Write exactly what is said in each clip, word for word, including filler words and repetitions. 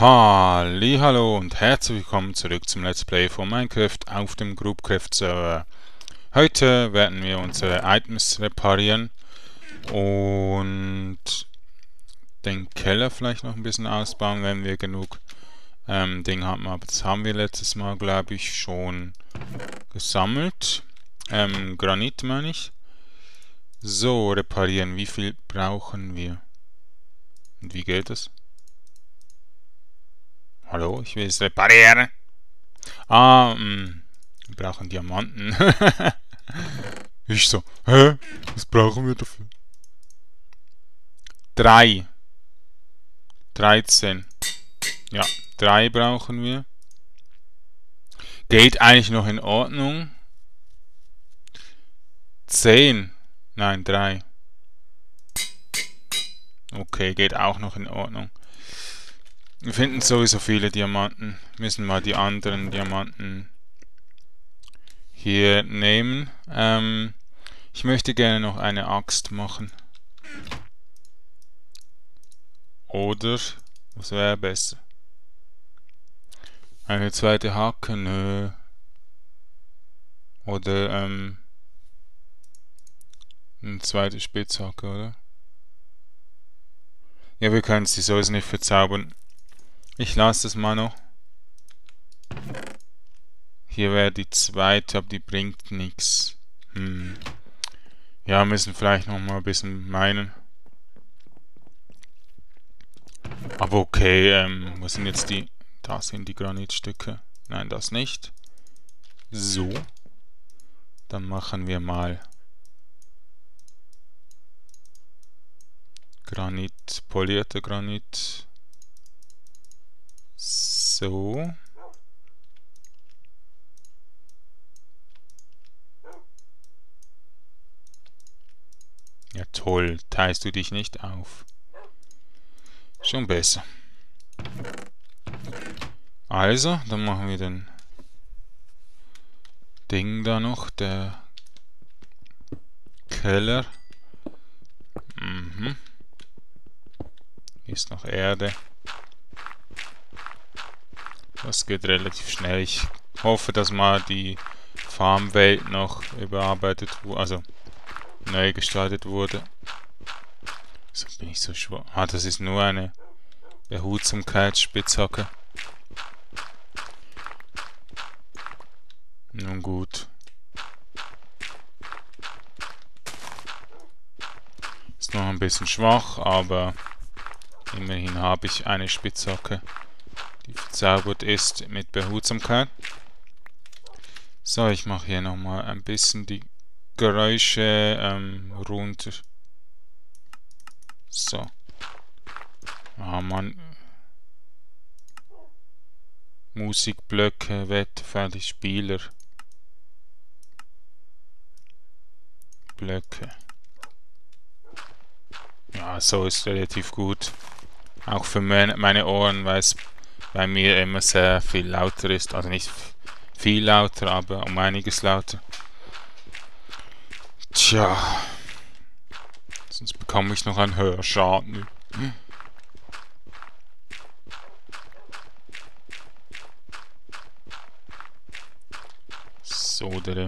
Hallihallo und herzlich willkommen zurück zum Let's Play von Minecraft auf dem Groupcraft Server. Heute werden wir unsere Items reparieren und den Keller vielleicht noch ein bisschen ausbauen, wenn wir genug ähm, Ding haben. Aber das haben wir letztes Mal, glaube ich, schon gesammelt. Ähm, Granit meine ich. So, reparieren. Wie viel brauchen wir? Und wie geht es? Hallo, ich will es reparieren. Ah, mh, wir brauchen Diamanten. Ich so, hä? Was brauchen wir dafür? Drei. Dreizehn. Ja, drei brauchen wir. Geht eigentlich noch in Ordnung. Zehn. Nein, drei. Okay, geht auch noch in Ordnung. Wir finden sowieso viele Diamanten. Müssen mal die anderen Diamanten hier nehmen. Ähm, ich möchte gerne noch eine Axt machen. Oder, was wäre besser? Eine zweite Hacke? Nö. Oder, ähm, eine zweite Spitzhacke, oder? Ja, wir können sie sowieso nicht verzaubern. Ich lasse das mal noch. Hier wäre die zweite, aber die bringt nichts. Hm. Ja, müssen vielleicht noch mal ein bisschen meinen. Aber okay, ähm, wo sind jetzt die? Da sind die Granitstücke. Nein, das nicht. So. Dann machen wir mal Granit, polierte Granit. So. Ja toll, teilst du dich nicht auf. Schon besser. Also, dann machen wir den Ding da noch, der Keller. Mhm. Hier ist noch Erde. Das geht relativ schnell. Ich hoffe, dass mal die Farmwelt noch überarbeitet wurde, also neu gestaltet wurde. So bin ich so schwach. Ah, das ist nur eine Behutsamkeitsspitzhacke. Nun gut. Ist noch ein bisschen schwach, aber immerhin habe ich eine Spitzhacke, die verzaubert ist mit Behutsamkeit. So, ich mache hier nochmal ein bisschen die Geräusche ähm, runter. So. Ah, Mann. Musikblöcke, Wetterfälle, Spieler. Blöcke. Ja, so ist relativ gut. Auch für meine Ohren, weil es bei mir immer sehr viel lauter ist. Also nicht viel lauter, aber um einiges lauter. Tja. Sonst bekomme ich noch einen Hörschaden. So, der.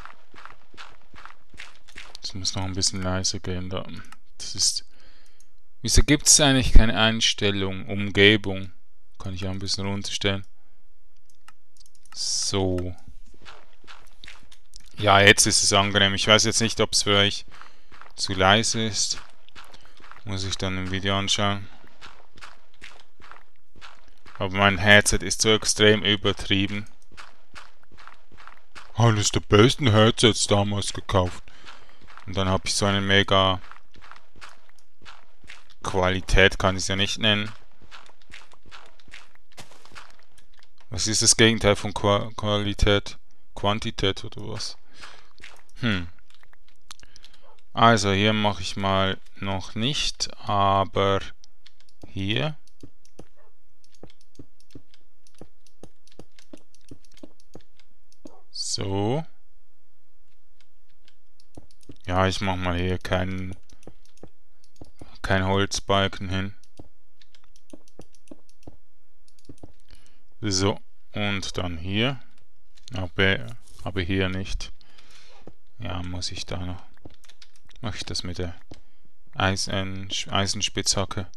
Das muss noch ein bisschen leiser gehen da. Das ist. Wieso gibt es eigentlich keine Einstellung? Umgebung. Kann ich auch ein bisschen runterstellen. So. Ja, jetzt ist es angenehm. Ich weiß jetzt nicht, ob es für euch zu leise ist. Muss ich dann im Video anschauen. Aber mein Headset ist so extrem übertrieben. Eines der besten Headsets damals gekauft. Und dann habe ich so eine mega Qualität, kann ich es ja nicht nennen. Was ist das Gegenteil von Qua Qualität? Quantität oder was? Hm. Also hier mache ich mal noch nicht, aber hier. So. Ja, ich mache mal hier keinen kein Holzbalken hin. So, und dann hier. Aber, aber hier nicht. Ja, muss ich da noch. Mache ich das mit der Eisen, Eisenspitzhacke.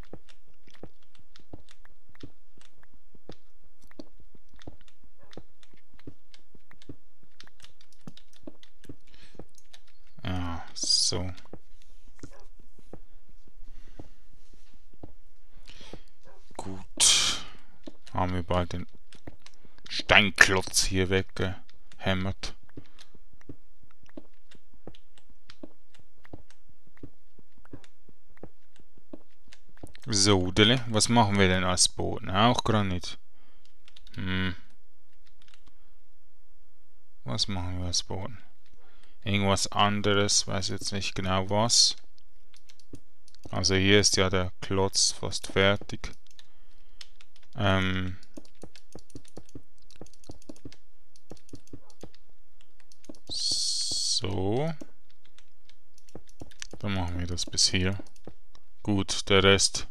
Ja, so. Gut. Haben wir bald den Steinklotz hier weggehämmert. So, Dele, was machen wir denn als Boden? Auch Granit. Hm. Was machen wir als Boden? Irgendwas anderes, weiß jetzt nicht genau was. Also hier ist ja der Klotz fast fertig. Ähm. So. Dann machen wir das bis hier. Gut, der Rest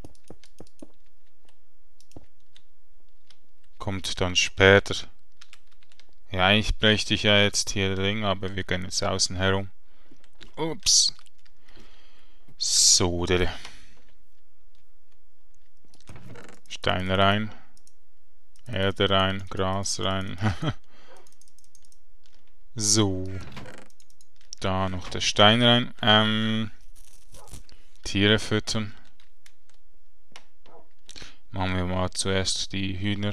kommt dann später. Ja, eigentlich bräuchte ich ja jetzt hier den Ring, aber wir gehen jetzt außen herum. Ups. So, der Stein rein. Erde rein, Gras rein. So. Da noch der Stein rein. Ähm, Tiere füttern. Machen wir mal zuerst die Hühner.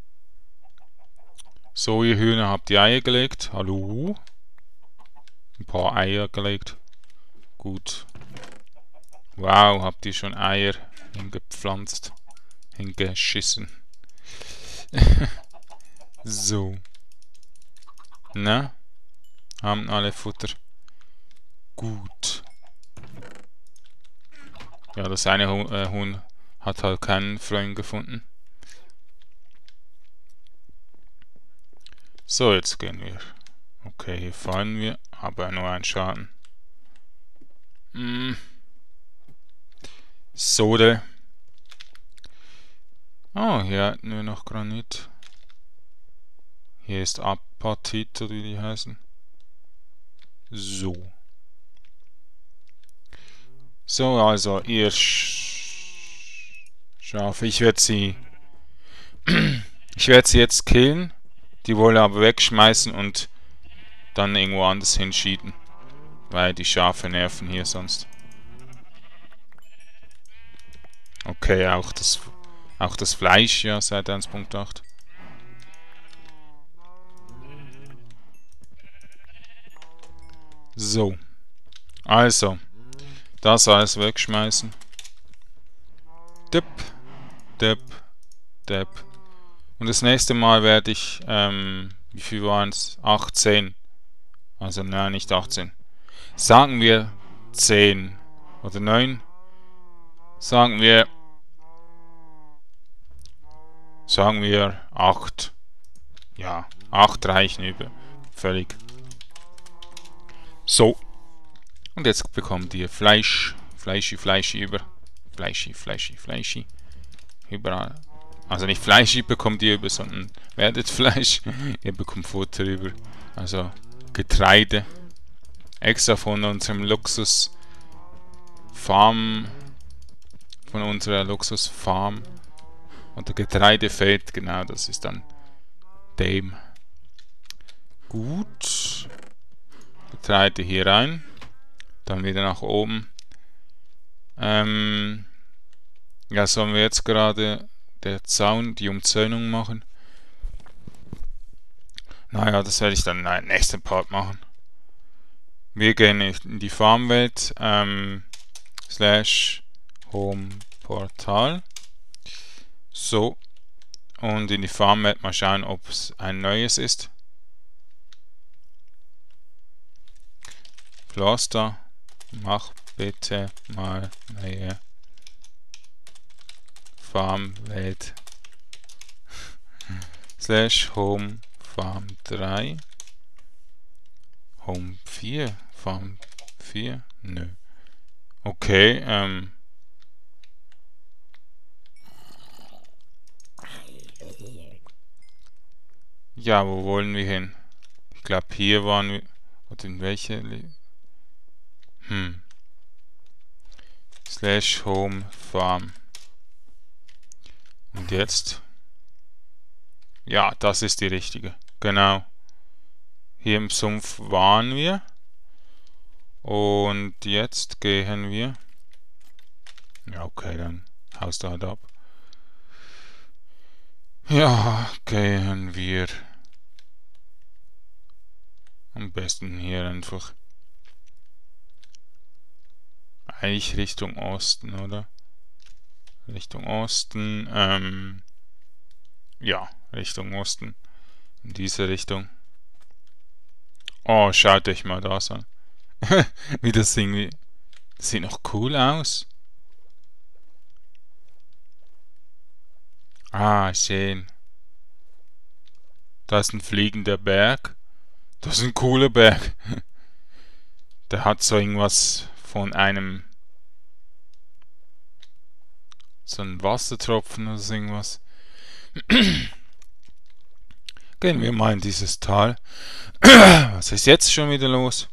So, ihr Hühner habt die Eier gelegt. Hallo? Ein paar Eier gelegt. Gut. Wow, habt ihr schon Eier hingepflanzt. Hingeschissen. So. Na? Haben alle Futter. Gut. Ja, das eine Huhn, äh, Huhn hat halt keinen Freund gefunden. So, jetzt gehen wir. Okay, hier fallen wir, aber nur ein Schaden. Hm. Sode. Oh, hier hatten wir noch Granit. Hier ist Apatit, oder wie die heißen. So. So, also ihr Sch Schafe, ich werde sie ich werde sie jetzt killen, die Wolle aber wegschmeißen und dann irgendwo anders hinschieben, weil die Schafe nerven hier sonst. Okay, auch das auch das Fleisch, ja, seit eins Punkt acht. So. Also, das alles wegschmeißen. Depp, depp, depp. Und das nächste Mal werde ich, ähm, wie viel waren es? achtzehn. Also, nein, nicht achtzehn. Sagen wir zehn oder neun. Sagen wir, sagen wir acht. Ja, acht reichen über. Völlig. So. Und jetzt bekommt ihr Fleisch. Fleischi, Fleischi über. Fleischi, Fleischi, Fleischi. Überall. Also nicht Fleischi bekommt ihr über, sondern werdet Fleisch. Ihr bekommt Futter über. Also Getreide. Extra von unserem Luxus Farm. Von unserer Luxus Farm. Und der Getreidefeld, genau, das ist dann dem. Gut. Getreide hier rein. Dann wieder nach oben. Ähm, ja, sollen wir jetzt gerade der Zaun, die Umzäunung machen? Naja, das werde ich dann im nächsten Part machen. Wir gehen in die Farmwelt. Ähm, slash Home Portal. So. Und in die Farmwelt mal schauen, ob es ein neues ist. Pflaster. Mach bitte mal neue Farmwelt slash Home Farm drei Home vier Farm vier nö okay ähm Ja, wo wollen wir hin? Ich glaube, hier waren wir... Oder in welche... Hm. Slash Home Farm. Und jetzt? Ja, das ist die richtige. Genau. Hier im Sumpf waren wir. Und jetzt gehen wir... Ja, okay, dann haust du halt ab. Ja, gehen wir... Am besten hier einfach... Eigentlich Richtung Osten, oder? Richtung Osten, ähm... ja, Richtung Osten. In diese Richtung. Oh, schaut euch mal das an. Wie das irgendwie... Das sieht noch cool aus. Ah, schön. Da ist ein fliegender Berg. Das ist ein cooler Berg. Der hat so irgendwas von einem... So ein Wassertropfen oder so irgendwas. Gehen wir mal in dieses Tal. Was ist jetzt schon wieder los?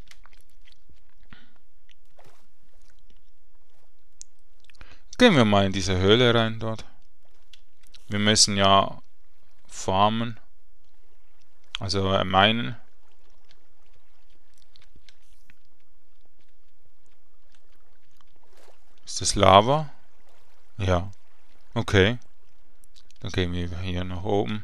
Gehen wir mal in diese Höhle rein dort. Wir müssen ja farmen. Also äh, meinen. Ist das Lava? Ja. Okay. Dann gehen wir hier nach oben.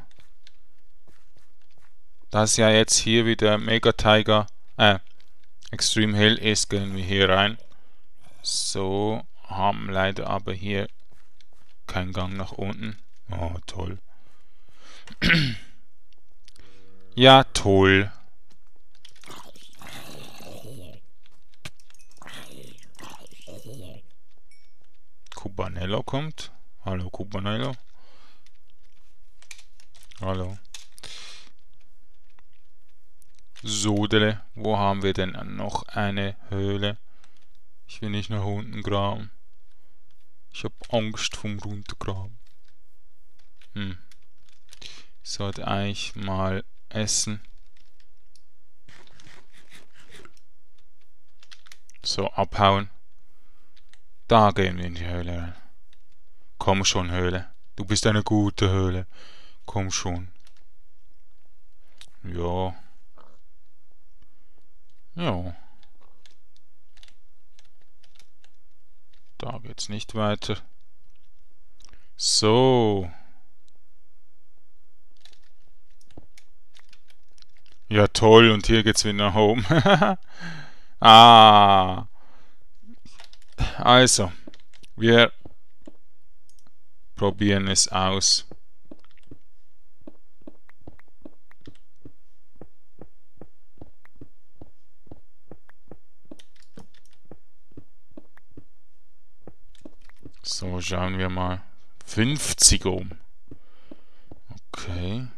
Da es ja jetzt hier wieder Mega Tiger, äh, Extreme Hill ist, gehen wir hier rein. So, haben leider aber hier keinen Gang nach unten. Oh, toll. Ja, toll. Cubanello kommt. Hallo, Cubanello. Hallo. Sodele. Wo haben wir denn noch eine Höhle? Ich will nicht nach unten graben. Ich habe Angst vom Runtergraben. Hm. Ich sollte eigentlich mal essen. So, abhauen. Da gehen wir in die Höhle rein. Komm schon, Höhle. Du bist eine gute Höhle. Komm schon. Ja. Ja. Da geht's nicht weiter. So. Ja, toll. Und hier geht's wieder nach oben. Ah. Also. Wir probieren es aus. So, schauen wir mal. fünfzig Ohm. Okay.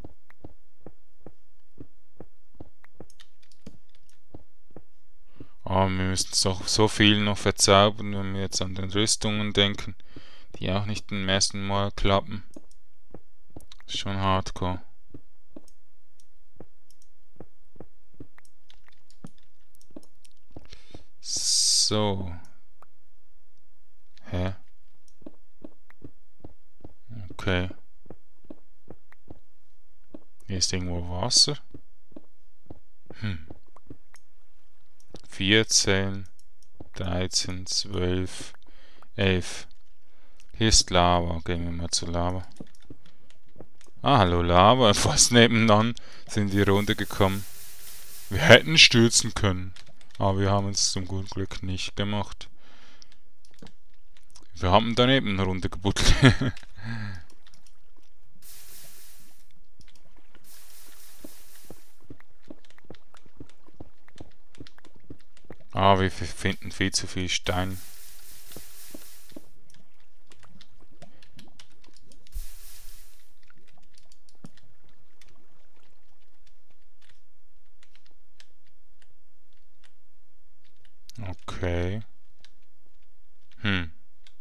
Aber wir müssen so, so viel noch verzaubern, wenn wir jetzt an den Rüstungen denken, die auch nicht im ersten Mal klappen. Ist schon hardcore. So. Hä? Okay. Hier ist irgendwo Wasser. Hm. vierzehn, dreizehn, zwölf, elf. Hier ist Lava. Gehen wir mal zu Lava. Ah, hallo Lava. Fast nebenan sind wir runtergekommen. Wir hätten stürzen können. Aber wir haben es zum guten Glück nicht gemacht. Wir haben daneben runtergebuddelt. Ah, wir finden viel zu viel Stein. Okay. Hm.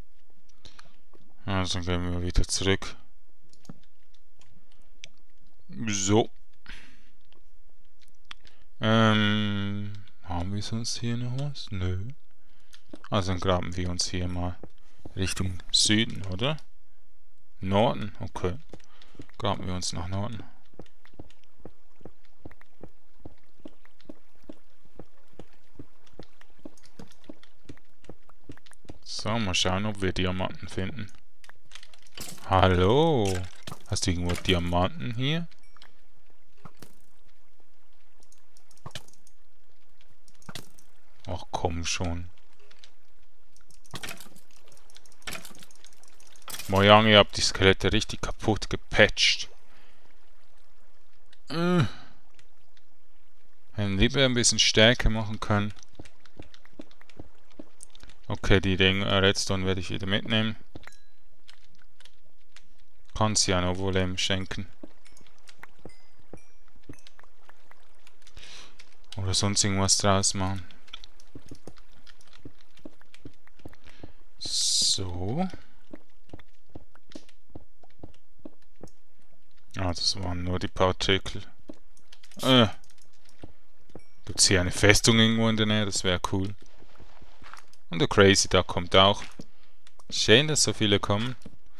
Also gehen wir wieder zurück. So. Ähm, haben wir sonst hier noch was? Nö. Also dann graben wir uns hier mal Richtung Süden, oder? Norden, okay. Graben wir uns nach Norden. So, mal schauen, ob wir Diamanten finden. Hallo? Hast du irgendwo Diamanten hier? Ach komm schon. Mojang, ihr habt die Skelette richtig kaputt gepatcht. Äh. Hätten lieber ein bisschen stärker machen können. Okay, die Ring äh, Redstone werde ich wieder mitnehmen. Kann sie ja noch wohl eben schenken. Oder sonst irgendwas draus machen. So. Ah, das waren nur die Partikel. Äh. Gibt es hier eine Festung irgendwo in der Nähe? Das wäre cool. Und der Crazy Duck kommt auch. Schön, dass so viele kommen.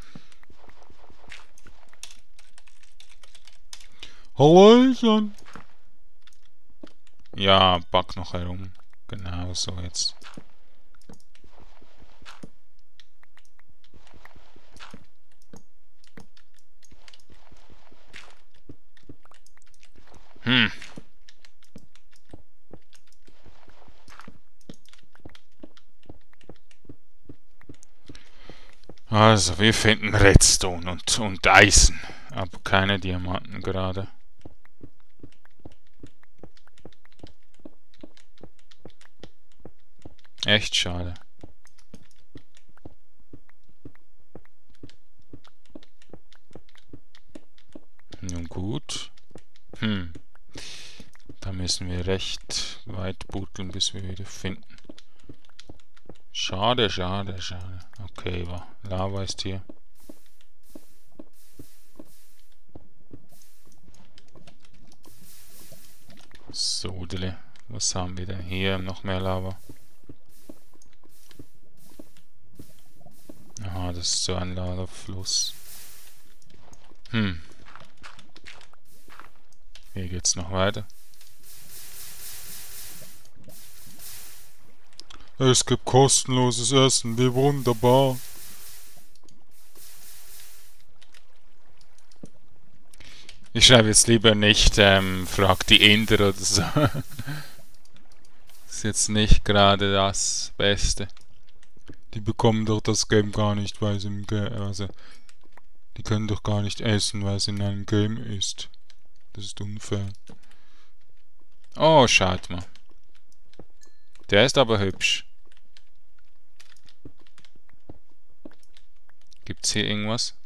Hallöchen! Ja, back noch herum. Genau so jetzt. Hm. Also, wir finden Redstone und, und Eisen, aber keine Diamanten gerade. Echt schade. Nun gut. Hm. Da müssen wir recht weit buddeln, bis wir wieder finden. Schade, schade, schade. Okay, wa. Lava ist hier. Sodele. Was haben wir denn hier? Noch mehr Lava. Aha, das ist so ein Lavafluss. Hm. Hier geht's noch weiter. Es gibt kostenloses Essen, wie wunderbar. Ich schreibe jetzt lieber nicht, ähm, frag die Inder oder so. Ist jetzt nicht gerade das Beste. Die bekommen doch das Game gar nicht, weil sie im Game, also, die können doch gar nicht essen, weil es in einem Game ist. Das ist unfair. Oh, schaut mal. Der ist aber hübsch. Gibt's hier irgendwas?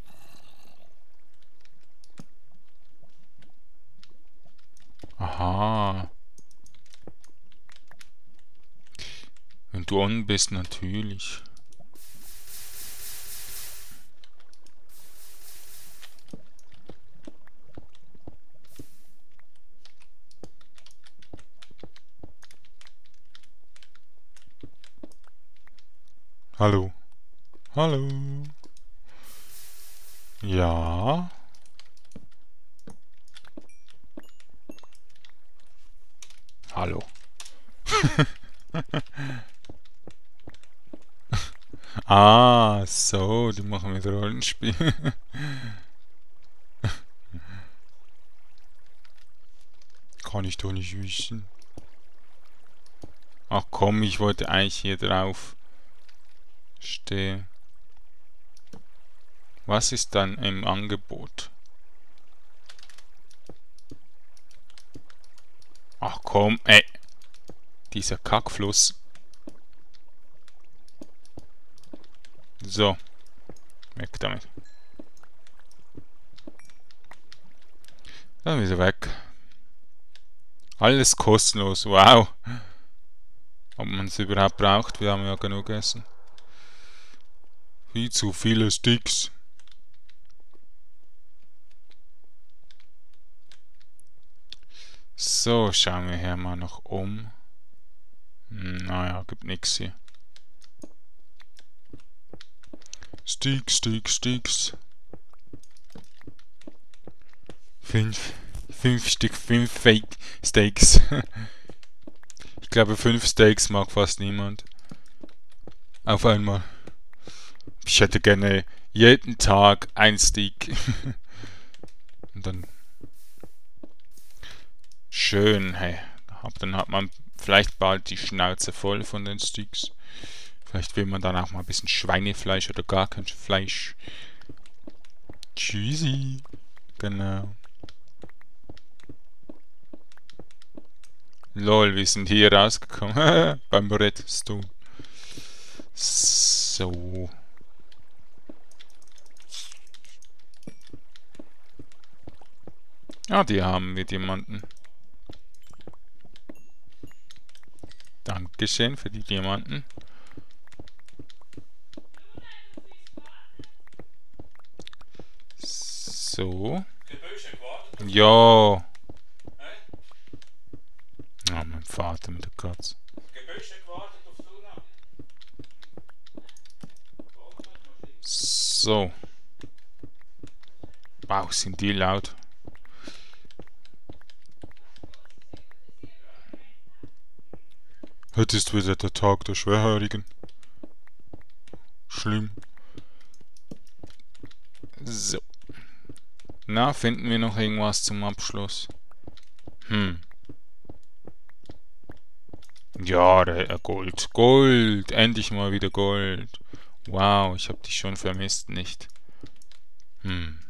Aha. Wenn du on bist, natürlich. Hallo. Hallo. Ja. Hallo. Ah, so, die machen mit Rollenspiel. Kann ich doch nicht wissen. Ach komm, ich wollte eigentlich hier drauf stehen. Was ist dann im Angebot? Ach komm, ey. Dieser Kackfluss. So. Weg damit. Dann wieder weg. Alles kostenlos. Wow. Ob man es überhaupt braucht, wir haben ja genug Essen. Viel zu viele Sticks. So, schauen wir hier mal noch um. Naja, gibt nichts hier. Steaks, Steaks, Steaks. Fünf. Fünf Stück, fünf Fake Steaks. Ich glaube, fünf Steaks mag fast niemand. Auf einmal. Ich hätte gerne jeden Tag ein Steak. Und dann schön, hey. Dann hat man vielleicht bald die Schnauze voll von den Steaks. Vielleicht will man dann auch mal ein bisschen Schweinefleisch oder gar kein Fleisch. Tschüssi. Genau. Lol, wir sind hier rausgekommen. Beim Redstone. So. Ah, die haben wir Diamanten. Dankeschön für die Diamanten. So. Ja. Ah, mein Vater mit der Katze. So. Wow, sind die laut. Heute ist wieder der Tag der Schwerhörigen. Schlimm. So. Na, finden wir noch irgendwas zum Abschluss? Hm. Ja, der Gold. Gold. Endlich mal wieder Gold. Wow, ich habe dich schon vermisst, nicht? Hm.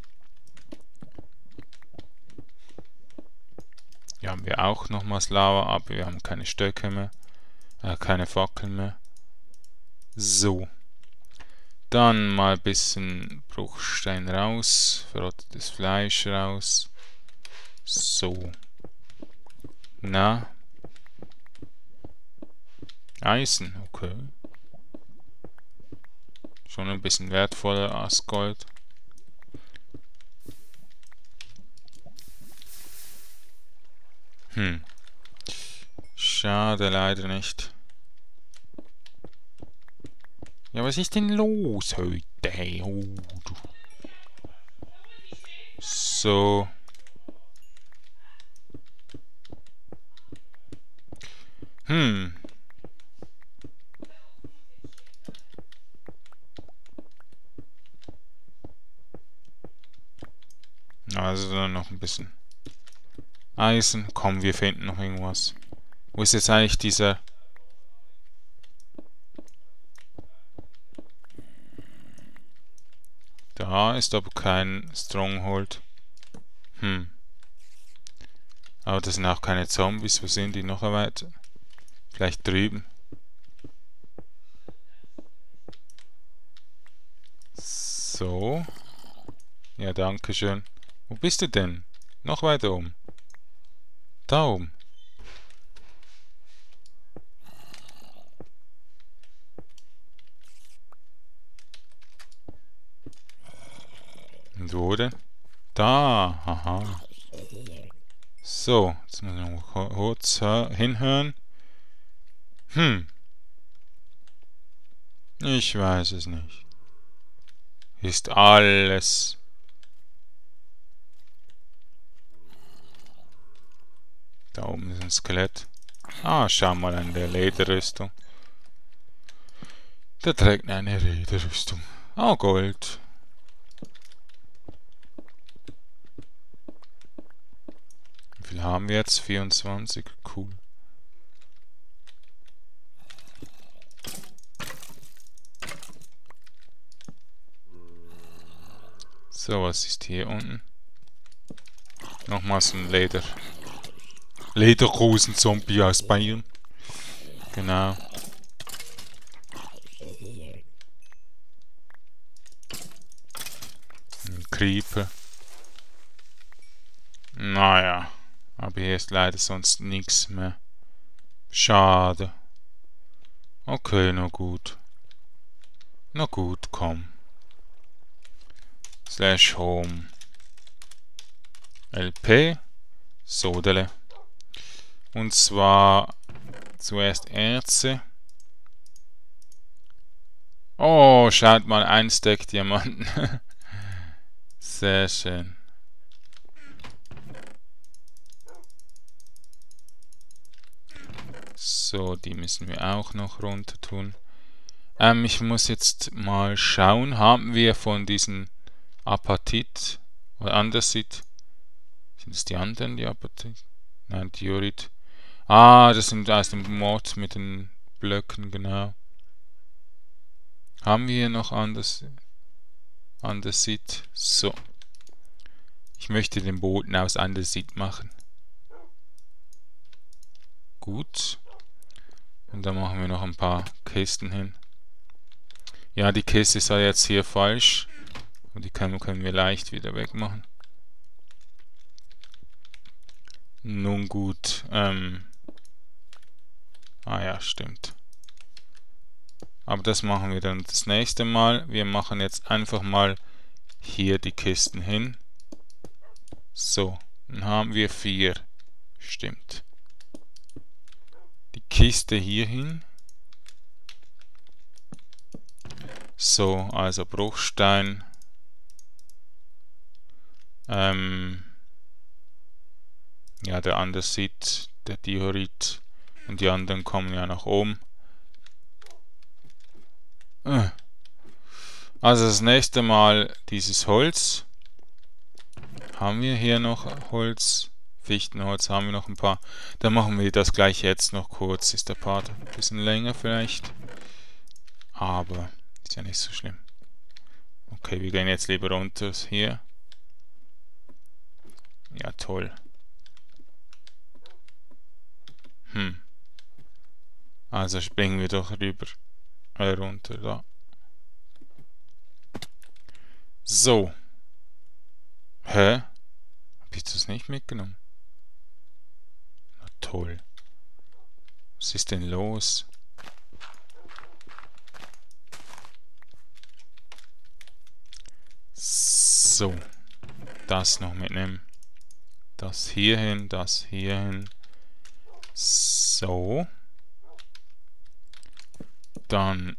Hier haben wir auch nochmals Lava, aber wir haben keine Stöcke mehr. Äh, keine Fackeln mehr. So. Dann mal ein bisschen Bruchstein raus. Verrottetes Fleisch raus. So. Na. Eisen, okay. Schon ein bisschen wertvoller als Gold. Hm. Schade, leider nicht. Ja, was ist denn los heute? Hey, oh, du. So. Hm. Also dann noch ein bisschen Eisen. Komm, wir finden noch irgendwas. Wo ist jetzt eigentlich dieser... Da ist aber kein Stronghold. Hm. Aber das sind auch keine Zombies. Wo sind die noch weiter? Vielleicht drüben. So. Ja, danke schön. Wo bist du denn? Noch weiter oben. Da oben. Und wo denn? Da. Aha. So. Jetzt muss ich noch kurz hinhören. Hm. Ich weiß es nicht. Ist alles... Da oben ist ein Skelett. Ah, schau mal an der Lederrüstung. Der trägt eine Lederrüstung. Ah, Gold. Wie viel haben wir jetzt? vierundzwanzig. Cool. So, was ist hier unten? Nochmals ein Leder. Lederhosen-Zombie aus Bayern. Genau. Ein Creeper. Naja. Aber hier ist leider sonst nichts mehr. Schade. Okay, na gut. Na gut, komm. Slash Home. L P. Sodele. Und zwar zuerst Erze. Oh, schaut mal, ein Stack Diamanten. Sehr schön. So, die müssen wir auch noch runter tun. Ähm, ich muss jetzt mal schauen, haben wir von diesen Apatit oder Andesit, sind es die anderen, die Apatit? Nein, Diorit. Ah, das sind aus dem Mod mit den Blöcken, genau. Haben wir hier noch Andes, Andesit? So. Ich möchte den Boden aus Andesit machen. Gut. Und dann machen wir noch ein paar Kisten hin. Ja, die Kiste ist ja jetzt hier falsch. Und die können, können wir leicht wieder wegmachen. Nun gut. Ähm ah ja, stimmt. Aber das machen wir dann das nächste Mal. Wir machen jetzt einfach mal hier die Kisten hin. So, dann haben wir vier. Stimmt. Die Kiste hier hin. So, also Bruchstein. Ähm, ja, der Andesit, der Diorit und die anderen kommen ja nach oben. Also das nächste Mal dieses Holz. Haben wir hier noch Holz? Fichtenholz haben wir noch ein paar. Dann machen wir das gleich jetzt noch kurz. Ist der Part ein bisschen länger vielleicht. Aber ist ja nicht so schlimm. Okay, wir gehen jetzt lieber runter hier. Ja, toll. Hm. Also springen wir doch rüber. Äh, runter da. So. Hä? Hab ich das nicht mitgenommen? Na toll. Was ist denn los? So. Das noch mitnehmen. Das hier hin, das hier hin. So. Dann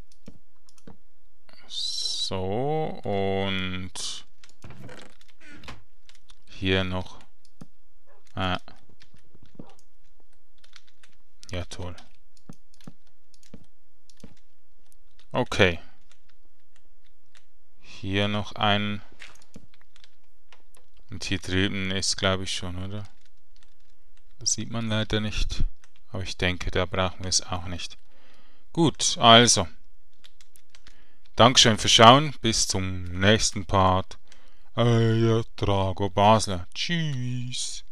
so und hier noch. Ah. Ja, toll. Okay. Hier noch ein. Und hier drüben ist, glaube ich, schon, oder? Das sieht man leider nicht. Aber ich denke, da brauchen wir es auch nicht. Gut, also. Dankeschön fürs Schauen. Bis zum nächsten Part. Euer Drago Basler. Tschüss.